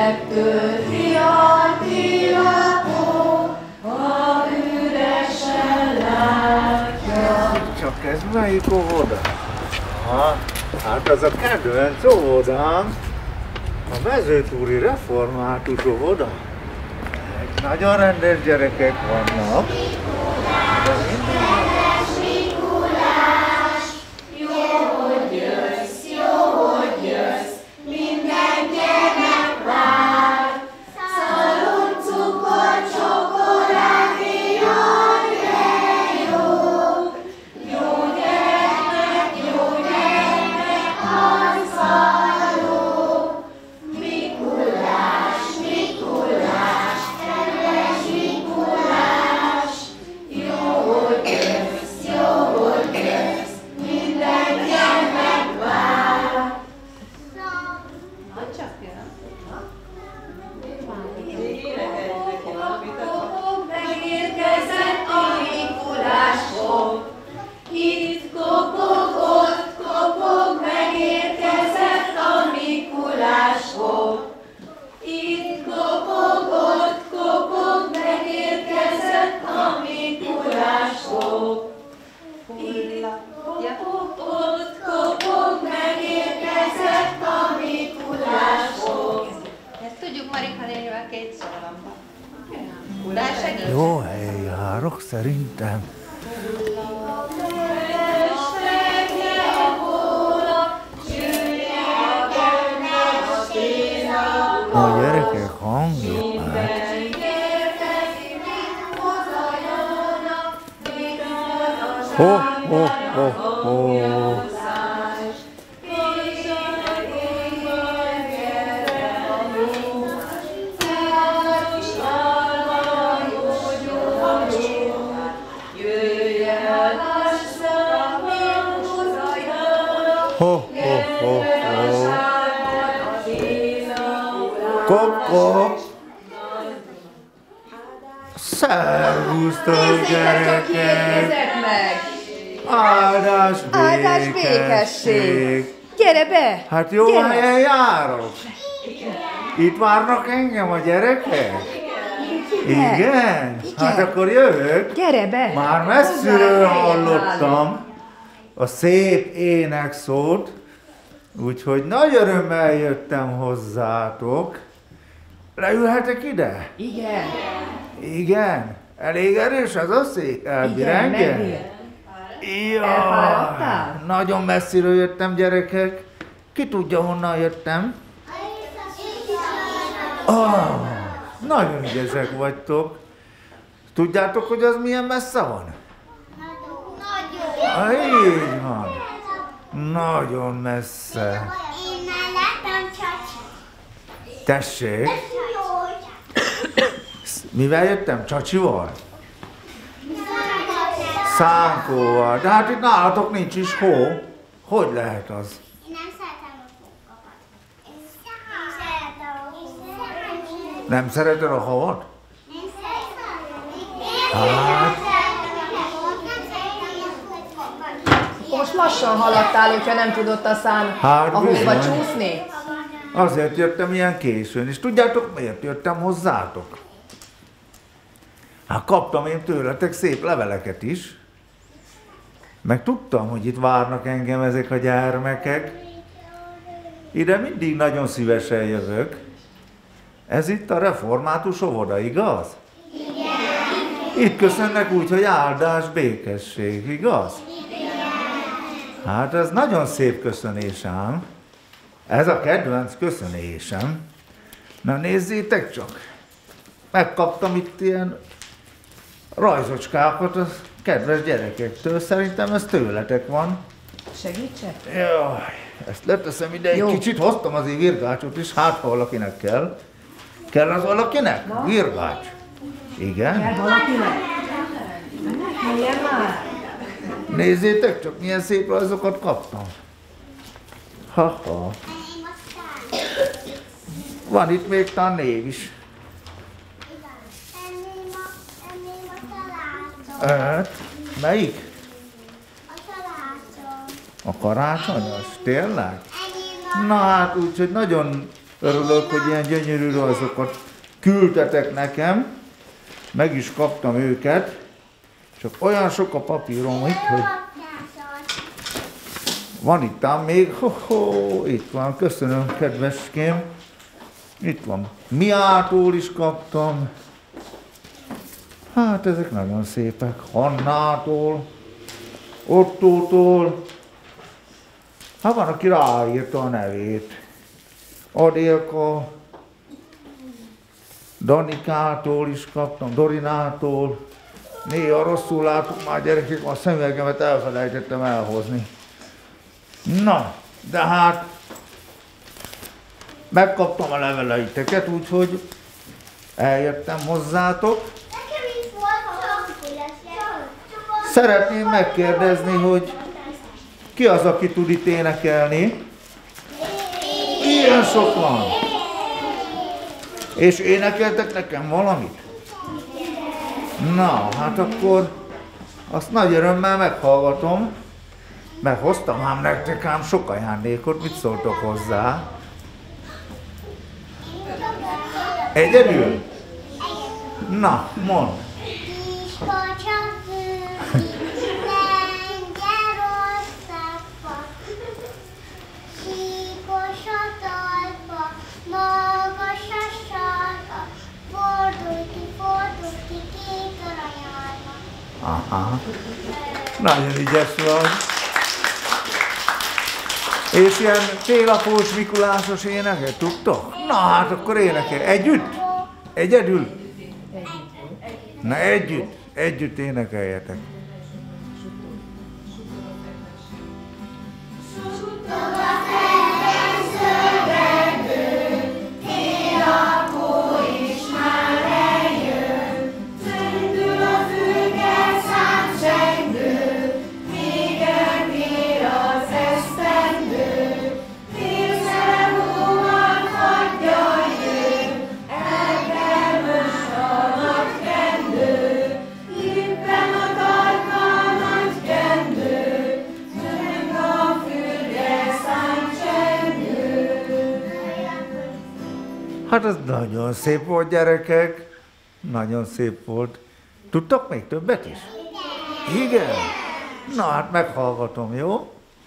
megtölti a világot, ha üresen látja. Csak ez melyik óvoda? Hát az a kedvenc óvodám, a Mezőtúri Református óvoda. Nagyon rendes gyerekek vannak. De jó helyen járok szerintem. A gyerekek hangja, hát. Ho, ho, ho, ho. Ho, ho, ho, ho. Koko. Szervusztok, gyerekek! Áldás békesség! Gyere be! Hát jó helyen járok. Itt várnak engem a gyerekek? Igen? Hát akkor jövök. Gyere be! Már messziről hallottam a szép énekszót, úgyhogy nagy örömmel jöttem hozzátok. Leülhetek ide? Igen. Igen? Elég erős az a szék? Elbirenged? Elfáradtál? Nagyon messziről jöttem, gyerekek. Ki tudja, honnan jöttem? Nagyon ügyesek vagytok. Tudjátok, hogy az milyen messze van? Így van. Nagyon messze. Tessék. Mivel jöttem? Csacsival? Szánkóval. De hát itt nálatok nincs is hó. Hogy lehet az? Én nem szeretem a fogakat. Nem szereted a havat? Nem szeretem. Hát. Most lassan haladtál, hogyha nem tudott a szán ahova bizony. csúszni. Azért jöttem ilyen későn, és tudjátok miért jöttem hozzátok? Hát kaptam én tőletek szép leveleket is, meg tudtam, hogy itt várnak engem ezek a gyermekek. Ide mindig nagyon szívesen jövök. Ez itt a református óvoda, igaz? Igen. Itt köszönnek úgy, hogy áldás, békesség, igaz? Igen. Hát ez nagyon szép köszönés ám. Ez a kedvenc köszönésem. Na nézzétek csak! Megkaptam itt ilyen rajzocskákat a kedves gyerekektől. Szerintem ez tőletek van. Segítsek? Jaj, ezt leteszem ide, egy kicsit hoztam azért virgácsot is, hát ha valakinek kell. Kell az valakinek? Na? Virgács. Igen? Kell valakinek? Milyen már? Nézzétek csak, milyen szép rajzokat kaptam. Ha-ha. Van itt még talán név is. Melyik? A karácsony. A karácsonyos? Tényleg? Na hát úgyhogy nagyon Örülök, hogy ilyen gyönyörű rajzokat küldtetek nekem. Meg is kaptam őket. Csak olyan sok a papírom itt, hogy van itt ám még. Itt van, köszönöm, kedveském. Itt van. Miától is kaptam. Hát ezek nagyon szépek. Hannától, Ottótól. Hát van, aki ráírta a nevét. Adélka, Danikától is kaptam, Dorinától. Néha rosszul látok már, gyerekek, a szemüvegemet elfelejtettem elhozni. Na, de hát megkaptam a leveleiteket, úgyhogy eljöttem hozzátok. Szeretném megkérdezni, hogy ki az, aki tud itt énekelni? Ilyen sok van. És énekeltek nekem valamit? Na, hát akkor azt nagy örömmel meghallgatom, mert hoztam ám nektek ám sok ajándékot, mit szóltok hozzá? Egyedül? Na, mondd! Aha. Nagyon ügyes vagy. És ilyen télapós, mikulásos éneket tudtok? Na hát akkor énekelj. Együtt? Egyedül? Na együtt. Együtt énekeljetek. Hát az nagyon szép volt, gyerekek. Nagyon szép volt. Tudtak még többet is? Igen? Na hát meghallgatom, jó?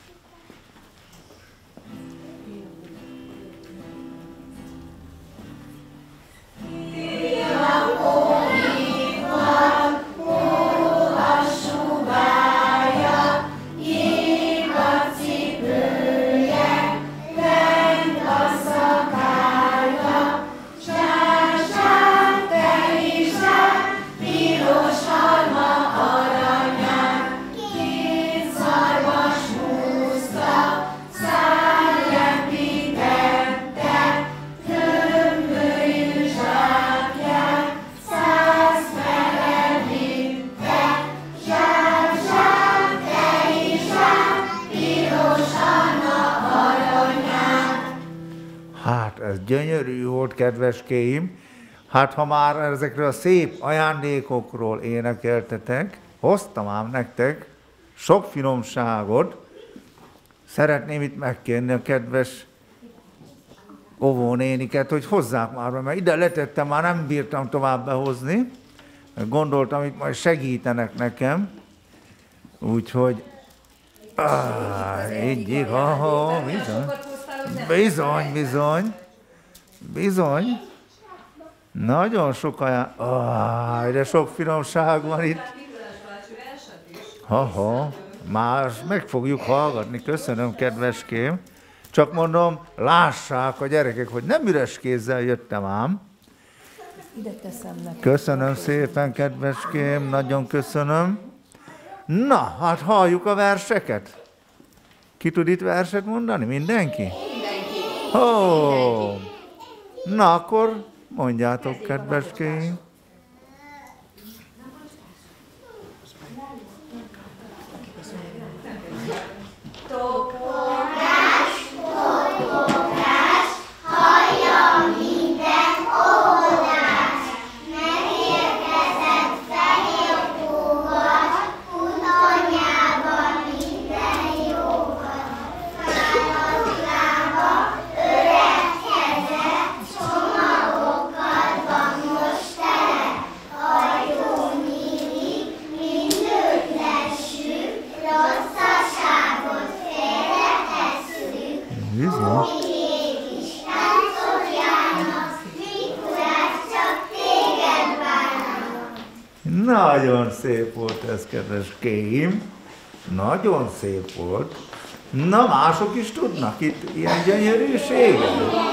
Gyönyörű volt, kedveskéim. Hát ha már ezekről a szép ajándékokról énekeltetek, hoztam ám nektek sok finomságot. Szeretném itt megkérni a kedves óvónéniket, hogy hozzák már be, mert ide letettem, már nem bírtam tovább behozni. Gondoltam, hogy majd segítenek nekem. Úgyhogy... így, bizony. Bizony. Nagyon sok de sok finomság van itt. Már meg fogjuk hallgatni. Köszönöm, kedveském. Csak mondom, lássák a gyerekek, hogy nem üres kézzel jöttem ám. Ide teszem neked. Köszönöm szépen, kedveském. Nagyon köszönöm. Na, hát halljuk a verseket. Ki tud itt verset mondani? Mindenki? Na akkor mondjátok, kedveskéim. Bizony. Nagyon szép volt ez, kedves Kém. Nagyon szép volt. Na, mások is tudnak itt ilyen gyönyörűséget?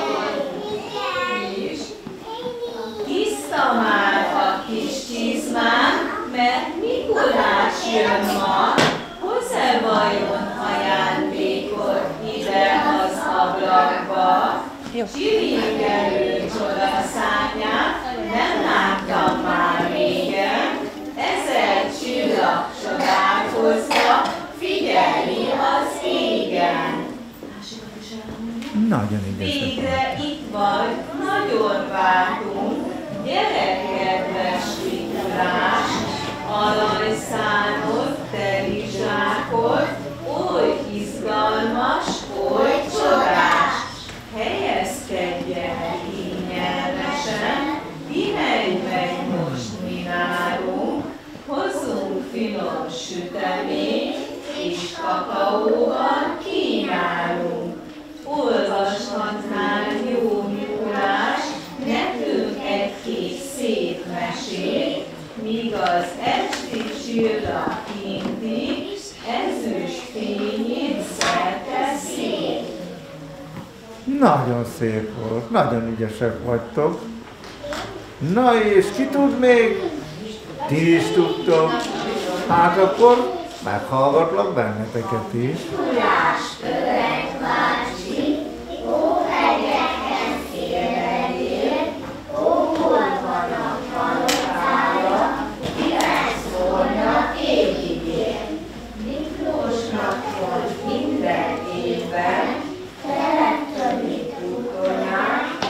Tiszta már a kis csizmám, mert Mikulás jön ma. Hoz-e vajon ajándékot ide az ablakba? Csilingelő csodaszárnyát nem láttam már régen. Ezer csillag csodálkozva figyelni az égen. Nagyon ügyesek. Végre itt vagy, nagyon vártunk, gyere kedves Mikulás, aranyszánod, teli zsákod, oly izgalmas, oly csodás. Helyezkedj el kényelmesen, pihenj meg most mi nálunk, hozzunk finom süteményt, és kakaóban kínálunk. Olvashatnál, jó Mikulás, nekünk egy-két szép mesét, míg az esti csillag kinti ezüst fényét szerte szét. Nagyon szép volt, nagyon ügyesek vagytok. Na és ki tud még? Ti is tudtok. Hát akkor meghallgatlak benneteket is. Mikulás, öreg bácsi, ó hegyeken szélvedél, ó hol van a palotája, király szólna évigél. Miklósnak volt minden évben, teleptömi kukornyát,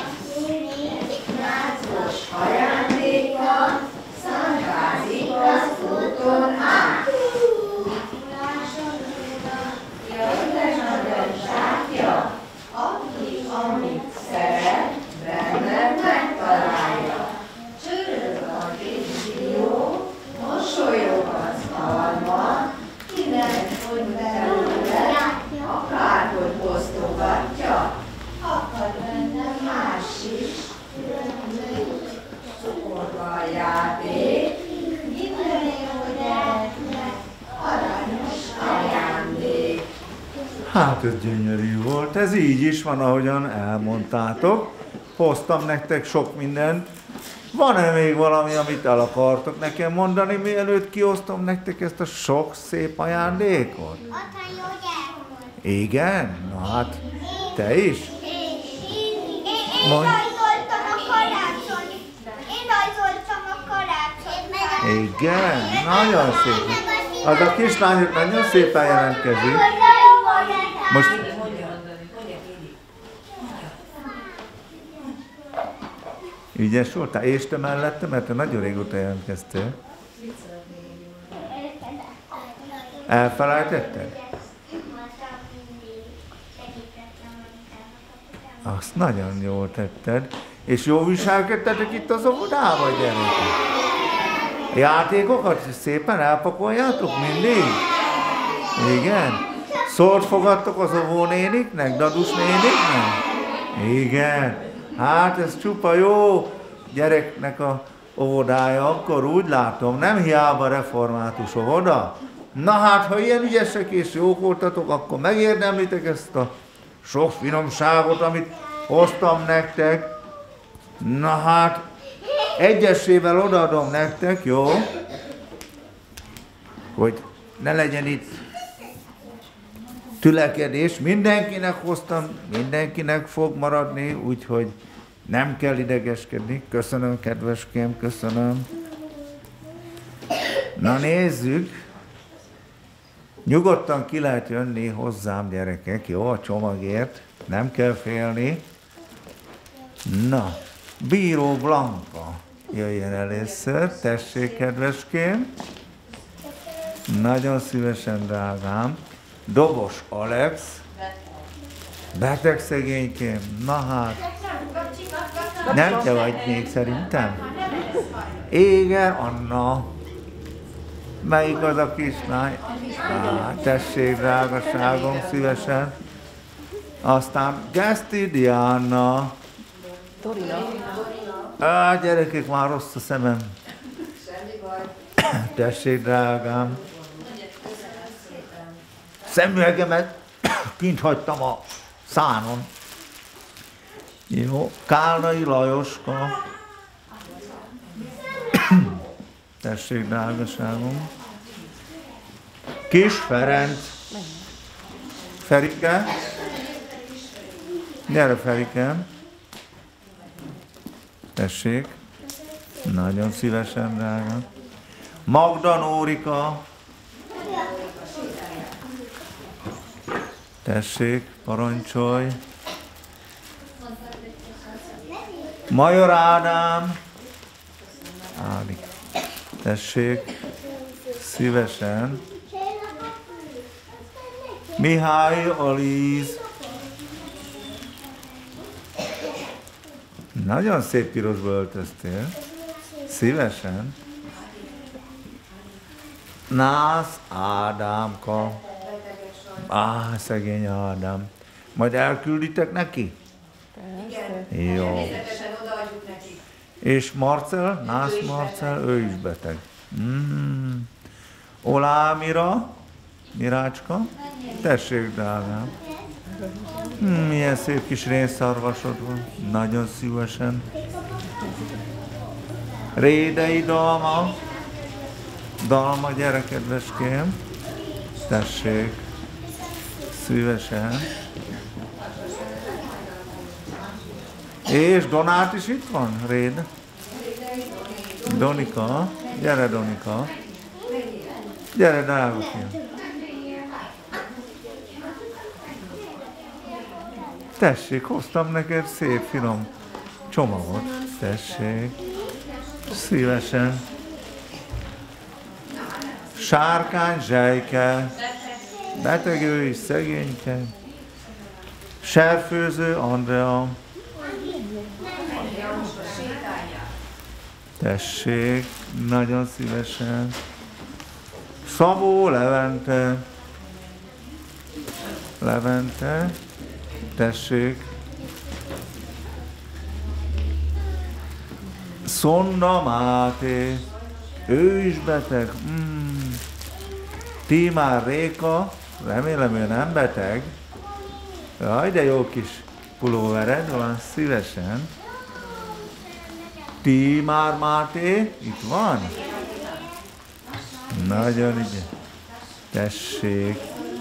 nácos ajándéka, szandvázik az úton át. Aki amit szeret, benne megtalálja. Csörög a kis dió, mosolyog az alma, kinek hogy belőle, akárhogy osztogatja, akad benne más is. Cukorban játék, minden jó gyereknek aranyos ajándék. Hát ez gyönyörű volt, ez így is van, ahogyan elmondtátok. Hoztam nektek sok mindent. Van-e még valami, amit el akartok nekem mondani, mielőtt kiosztom nektek ezt a sok szép ajándékot? Ott van jó gyermek. Igen? Na hát, te is? Én Mondj. rajzoltam a karácsony. Én rajzoltam a karácsony. Igen? Nagyon szép. Az a kislányok nagyon szépen jelentkezik. Most ügyes voltál? És te mellette, mert te nagyon régóta jelentkeztél. Elfelejtetted? Azt nagyon jól tetted. És jó viselkedtetek itt az óvodába, gyerekek? Játékokat szépen elpakoljátok mindig? Igen? Szót fogadtok az óvónéniknek, dadus néniknek? Igen. Hát ez csupa jó gyereknek a óvodája, akkor úgy látom, nem hiába református óvoda. Na hát, ha ilyen ügyesek és jók voltatok, akkor megérdemlitek ezt a sok finomságot, amit hoztam nektek. Na hát, egyesével odaadom nektek, jó? Hogy ne legyen itt tülekedés. Mindenkinek hoztam, mindenkinek fog maradni, úgyhogy nem kell idegeskedni. Köszönöm, kedveském, köszönöm. Na nézzük. Nyugodtan ki lehet jönni hozzám, gyerekek, jó, a csomagért. Nem kell félni. Na, Bíró Blanka jöjjön először. Tessék, kedveském. Nagyon szívesen, drágám. Dobos Alex. Beteg szegénykém. Na hát. Nem te vagy még szerintem? Igen, Anna. Melyik az a kislány? Tessék, drágaságom, szívesen. Aztán Geszti Diana. Dorina. Gyerekek, már rossz a szemem. Tessék, drágám. Szemüvegemet kint hagytam a szánon. Jó, Kálnai Lajoska. Tessék, drágaságom. Kis Ferenc. Ferike. Gyere, Ferike. Tessék. Nagyon szívesen, drága. Magda Nórika. Tessék, parancsolj. Major Ádám. Ádi. Tessék, szívesen. Mihály Alíz. Nagyon szép pirosba öltöztél. Szívesen. Nász Ádámka. Szegény Ádám. Majd elkülditek neki? Jó. És Marcel, Nász Marcel, ő is beteg. Olámira, Mirácska, tessék, drágám. Milyen szép kis rénszarvasod van, nagyon szívesen. Rédei Dalma, Dalma, gyere, kedveském, tessék, szívesen. És Donát is itt van, Réd? Donika, gyere, Donika. Gyere, drága fiam. Tessék, hoztam neked szép, finom csomagot. Tessék. Szívesen. Sárkány Zsejke. Beteg ő is, szegényke. Serfőző Andrea. Tessék, nagyon szívesen. Szabó Levente. Levente. Tessék. Szonda Máté. Ő is beteg. Tímár Réka. Remélem, ő nem beteg. Jaj, de jó kis pulóvered van, szívesen. Tímár Máté, itt van? Nagyon ügyes. Tessék.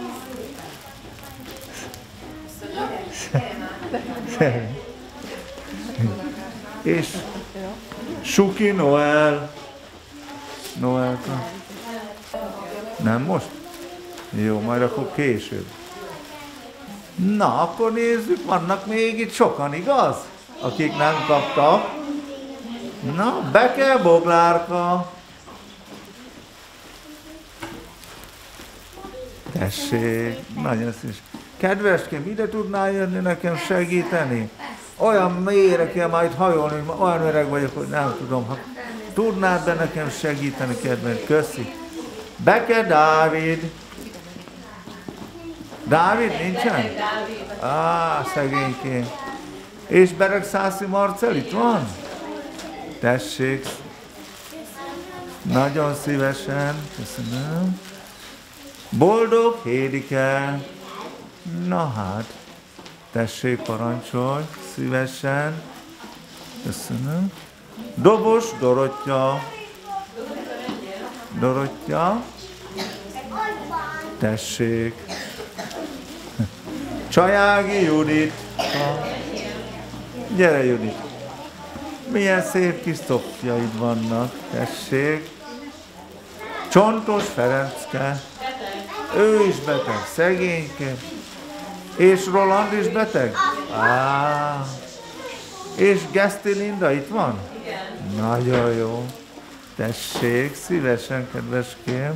És Suki Noel. Noelka. Nem most? Jó, majd akkor később. Na, akkor nézzük, vannak még itt sokan, igaz? Akik nem kaptak. Na, Beke Boglárka. Tessék, nagyon szíves. Kedveském, ide tudnál jönni nekem segíteni? Olyan mélyre kell majd hajolni, hogy olyan öreg vagyok, hogy nem tudom. Ha tudnád be nekem segíteni, kedves, köszi. Beke Dávid. Dávid nincsen? Szegénykém. És Beregszászi Marcel itt van? Tessék. Nagyon szívesen. Köszönöm. Boldog Hédike. Na hát. Tessék, parancsolj. Szívesen. Köszönöm. Dobos Dorottya. Dorottya. Tessék. Csajági Judit. Gyere, Judit. Milyen szép kis szopjaid vannak. Tessék. Csontos Ferencke. Ő is beteg, szegényke. És Roland is beteg? És Geszti Linda itt van? Nagyon jó. Tessék, szívesen, kedveském.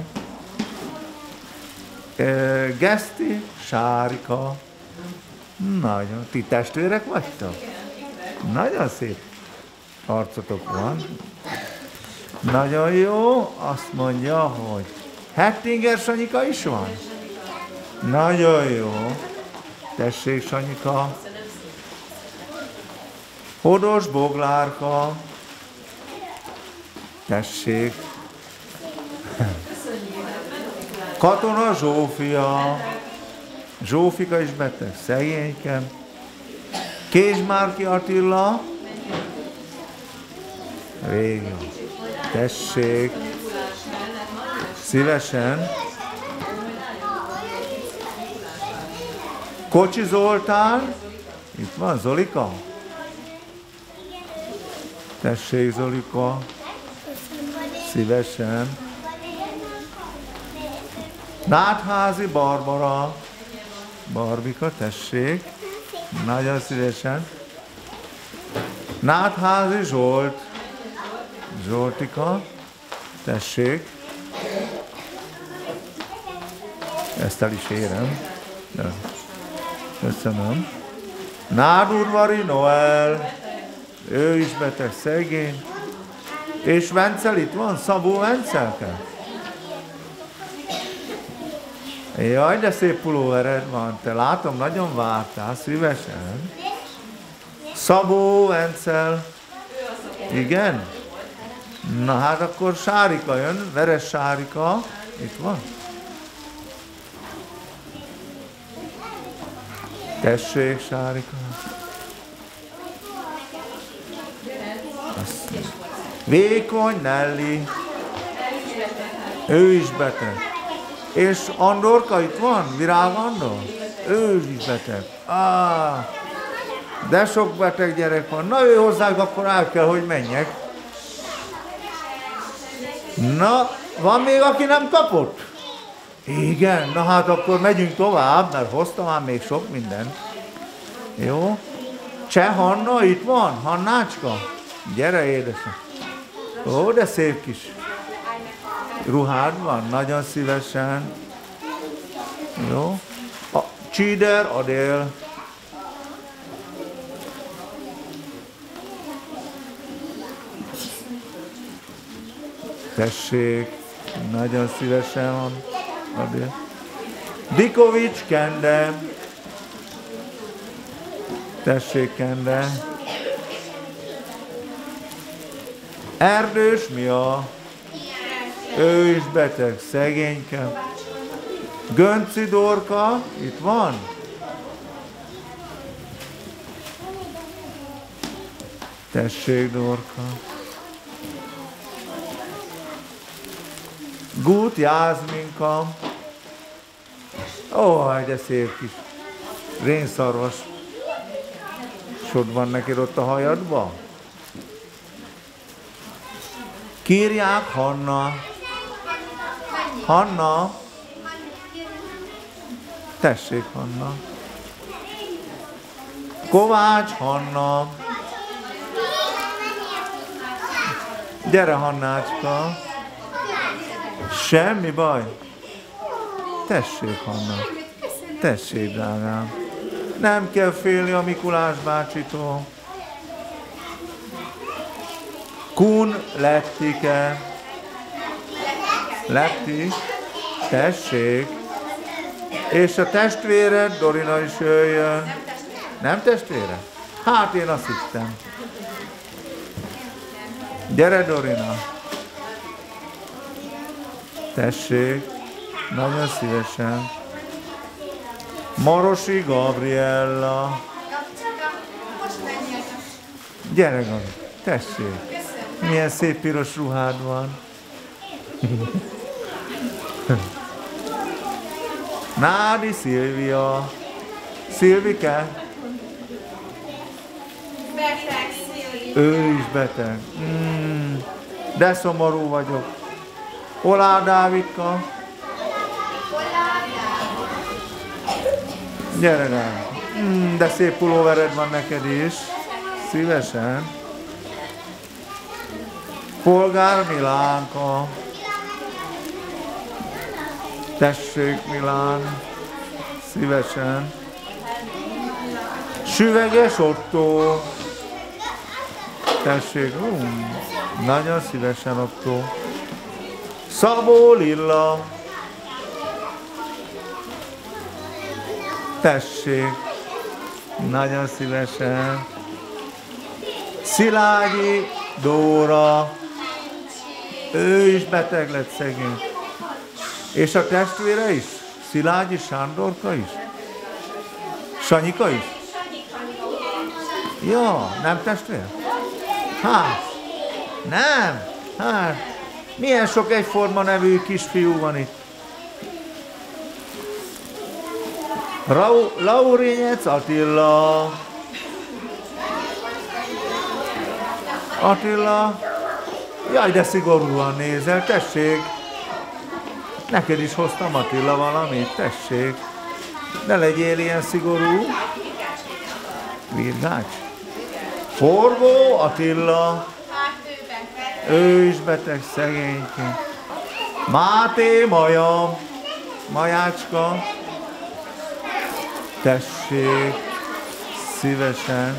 Geszti Sárika. Nagyon. Ti testvérek vagytok? Nagyon szép arcotok van. Nagyon jó. Azt mondja, hogy Hettinger Sanyika is van? Nagyon jó. Tessék, Sanyika. Hodos Boglárka. Tessék. Katona Zsófia. Zsófika is beteg, szegénykem. Kézsmárki Attila. Régi. Tessék. Szívesen. Kocsi Zoltán. Itt van Zolika. Tessék, Zolika. Szívesen. Nátházi Barbara. Barbika, tessék. Nagyon szívesen. Nátházi Zsolt. Zsoltika. Tessék. Ezt el is érem. De. Köszönöm. Nádurvari Noel. Ő is beteg, szegény. És Vencel itt van? Szabó Vencelke? Jaj, de szép pulóvered van. Te látom, nagyon vártál, szívesen. Szabó Vencel. Igen? Na hát akkor Sárika jön, Veres Sárika. Itt van. Tessék, Sárika. Vékony Nelly. Ő is beteg. És Andorka itt van? Virág Andor? Ő is beteg. De sok beteg gyerek van. Na ő hozzák, akkor el kell, hogy menjek. Na, van még, aki nem kapott? Igen, na hát akkor megyünk tovább, mert hoztam már még sok mindent. Jó? Cseh Hanna itt van? Hannácska? Gyere, édesem. Ó, de szép kis ruhád van, nagyon szívesen. Jó? Csíder Adél. Tessék, nagyon szívesen van. Adél. Dikovics Kende. Tessék, Kende. Erdős Mia. Ő is beteg, szegényke. Gönci Dorka, itt van? Tessék, Dorka. Gut Jászminka. Ó, de szép kis rénszarvas. Sod van neked ott a hajadba? Kírják Hanna. Hanna. Tessék, Hanna. Kovács Hanna. Gyere, Hannácska. Semmi baj. Tessék, Hanna. Tessék, drágám. Nem kell félni a Mikulás bácsitól. Kun Lettike. Letti. Tessék. És a testvéred, Dorina is jöjjön. Nem testvére? Hát én azt hittem. Gyere, Dorina. Tessék. Nagyon szívesen. Marosi Gabriella. Gyere, Gabi. Tessék. Milyen szép piros ruhád van. Nádi Szilvia. Szilvike? Beteg Szilvia. Ő is beteg. De szomorú vagyok. Olá Dávidka. Gyere rá. De szép pulóvered van neked is. Szívesen. Polgár Milánka. Tessék, Milán. Szívesen. Süveges Otto. Tessék. Nagyon szívesen, Otto. Szabó Lilla. Tessék. Nagyon szívesen. Szilágyi Dóra. Ő is beteg lett szegény. És a testvére is? Szilágyi Sándorka is? Sanyika is? Jó, nem testvér? Hát, nem? Hát, milyen sok egyforma nevű kisfiú van itt. Laurinyec Attila. Attila. Jaj, de szigorúan nézel, tessék. Neked is hoztam, Attila, valamit, tessék. Ne legyél ilyen szigorú. Virgács. Forgó Attila. Ő is beteg, szegényként. Máté Maja. Majácska. Tessék, szívesen.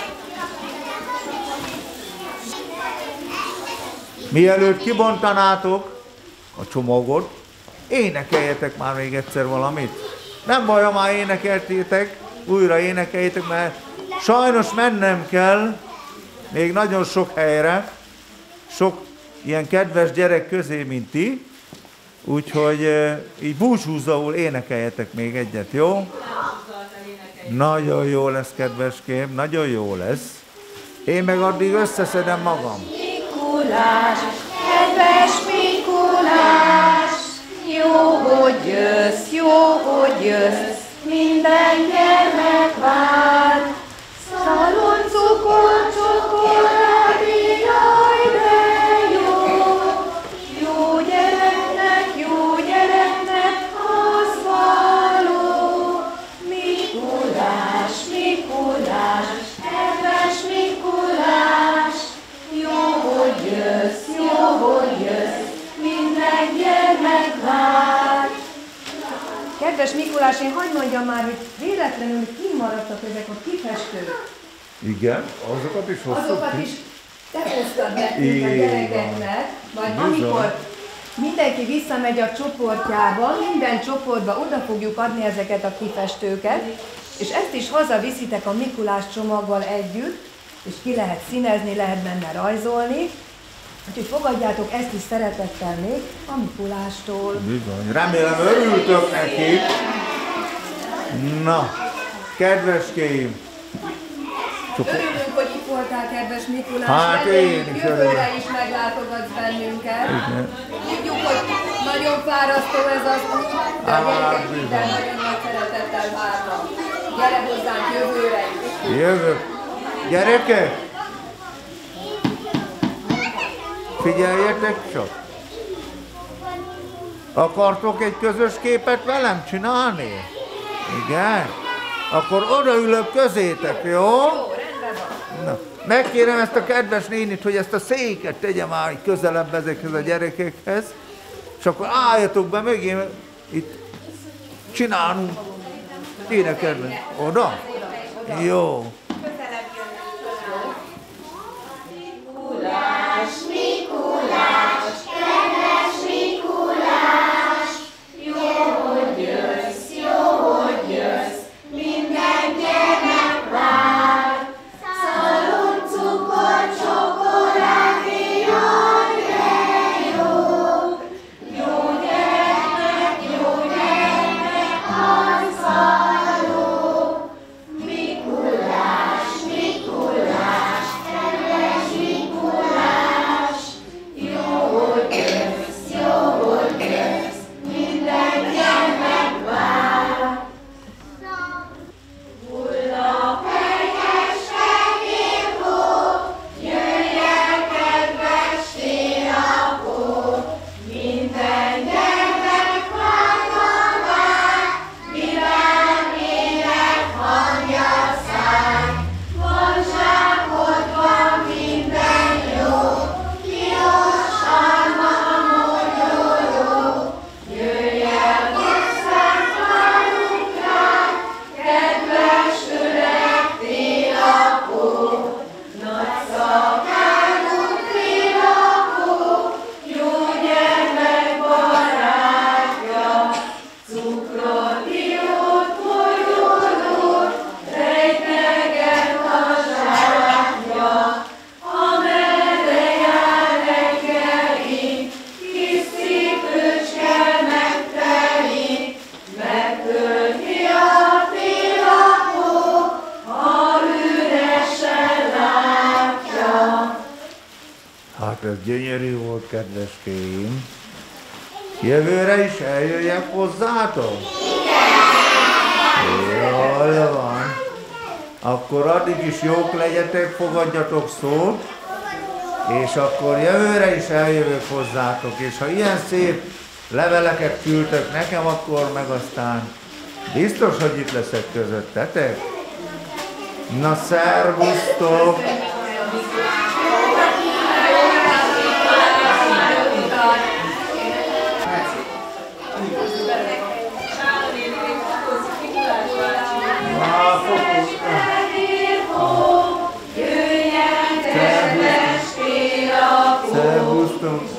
Mielőtt kibontanátok a csomagot, énekeljetek már még egyszer valamit. Nem baj, ha már énekeltétek, újra énekeljétek, mert sajnos mennem kell még nagyon sok helyre, sok ilyen kedves gyerek közé, mint ti, úgyhogy így búcsúzóul énekeljetek még egyet, jó? Nagyon jó lesz, kedveském, nagyon jó lesz. Én meg addig összeszedem magam. Mikulás, kedves Mikulás, jó, hogy jössz, minden gyermek vár. Szalon, cukor, csokoládé, jaj, de jó, jó gyereknek az való. Mikulás, Mikulás, kedves Mikulás, jó, hogy jössz, minden gyermek vár. Kedves Mikulás, én hagyd mondjam már, hogy véletlenül kimaradtak ezek a kifestők. Igen, azokat is hoztuk Azokat ki. is te hoztad nekünk a gyerekeknek, majd amikor mindenki visszamegy a csoportjába, minden csoportba oda fogjuk adni ezeket a kifestőket, és ezt is hazaviszitek a Mikulás csomaggal együtt, és ki lehet színezni, lehet benne rajzolni. Úgyhogy fogadjátok ezt is szeretettel még a Mikulástól. Bizony, remélem örültök neki. Na, kedveskéim. Örülünk, hogy itt voltál, kedves Mikulás. Hát én is örülök. Jövőre is meglátogatsz bennünket. Igen. Tudjuk, hogy nagyon fárasztó ez az út, de a gyerekek minden nagyon nagy szeretettel várnak. Gyere hozzánk jövőre is. Jövök. Gyerekek! Figyeljetek csak! Akartok egy közös képet velem csinálni? Igen? Akkor odaülök közétek, jó? Jó, rendben van. Na, megkérem ezt a kedves nénit, hogy ezt a széket tegye már közelebb ezekhez a gyerekekhez, és akkor álljatok be mögé, itt csinálunk. Énekelni. Oda? Jó. Mikulás, Mikulás, kedves Mikulás, jó, hogy jössz, minden gyermek vár. Szalon, cukor, csokoládé, jaj, de jó, jó gyereknek az való. Mikulás. Hát ez gyönyörű volt, kedveskéim. Jövőre is eljöjjek hozzátok? Igen! Jól van. Akkor addig is jók legyetek, fogadjatok szót, és akkor jövőre is eljövök hozzátok, és ha ilyen szép leveleket küldtök nekem, akkor meg aztán biztos, hogy itt leszek közöttetek. Na, szervusztok! Szervusztok!